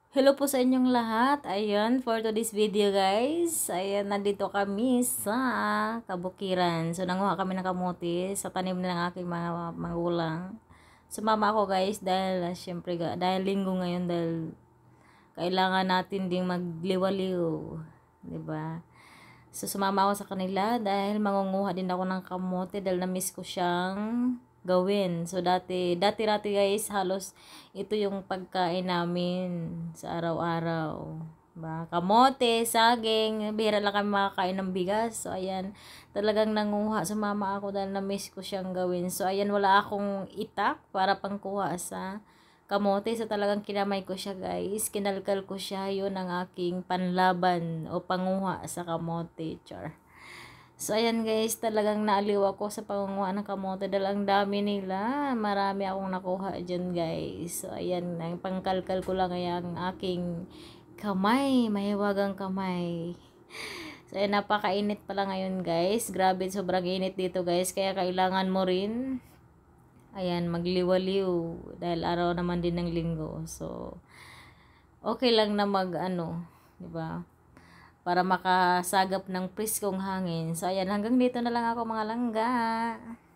Hello po sa inyong lahat. Ayan, for today's video guys. Ayan, nandito kami sa Kabukiran. So, nanguha kami ng kamuti sa tanim ng aking mga magulang. Sumama ako guys dahil syempre dahil linggo ngayon dahil kailangan natin ding magliwaliw. 'Di ba? So, sumama ako sa kanila dahil mangunguha din ako ng kamote dahil na-miss ko siyang gawin. So, dati guys, halos ito yung pagkain namin sa araw-araw. Ba, kamote, saging, bihira lang kami makakain ng bigas. So, ayan, talagang nanguha. Sumama ako dahil na-miss ko siyang gawin. So, ayan, wala akong itak para pangkuha sa kamote. So, talagang kinamay ko siya guys. Kinalkal ko siya. Yun ang aking panlaban o panguha sa kamote. Char. So, ayan guys. Talagang naaliw ako sa panguha ng kamote. Dahil ang dami nila. Marami akong nakuha dyan guys. So, ayan. Ang pangkalkal ko lang ay ang aking kamay. Mahiwagang kamay. So, ayan. Napakainit pala ngayon guys. Grabe. Sobrang init dito guys. Kaya kailangan mo rin ayan, magliwaliw dahil araw naman din ng linggo. So, okay lang na mag 'di ba? Para makasagap ng priskong hangin. So, ayan, hanggang dito na lang ako mga langga.